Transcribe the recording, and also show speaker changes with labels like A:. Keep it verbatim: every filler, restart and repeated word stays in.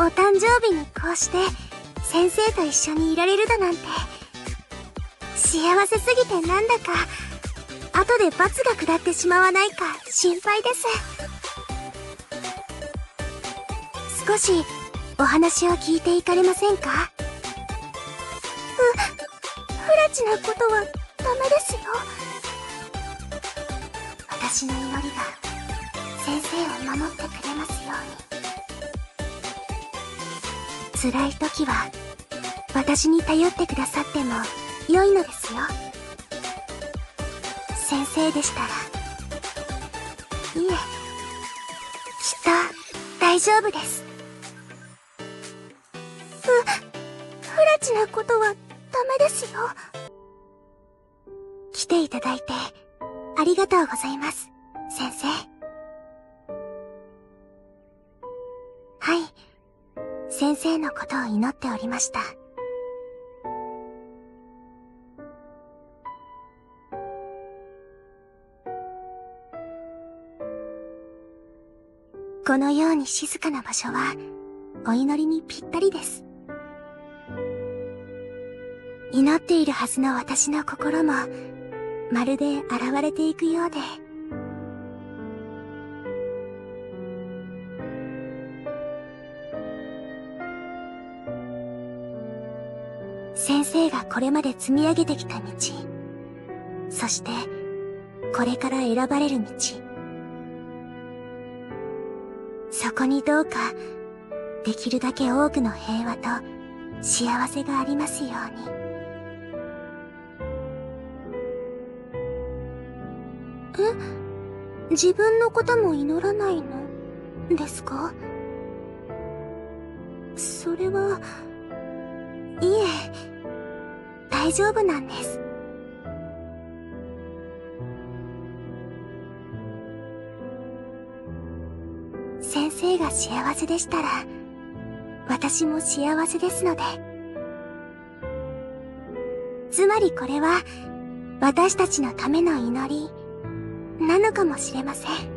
A: お誕生日にこうして先生と一緒にいられるだなんて幸せすぎてなんだか後で罰が下ってしまわないか心配です。少しお話を聞いていかれませんか？ふ、不らちなことはダメですよ。私の祈りが先生を守ってくれますように。辛い時は私に頼ってくださっても良いのですよ。先生でしたら。いえ、きっと大丈夫です。ふ、不らちなことはダメですよ。来ていただいてありがとうございます、先生。はい、先生のことを祈っておりました。このように静かな場所はお祈りにぴったりです。祈っているはずの私の心もまるで洗われていくようで、先生がこれまで積み上げてきた道、そしてこれから選ばれる道、そこにどうかできるだけ多くの平和と幸せがありますように。え、自分のことも祈らないのですか？それは、いえ、大丈夫なんです。先生が幸せでしたら、私も幸せですので。つまりこれは、私たちのための祈り、なのかもしれません。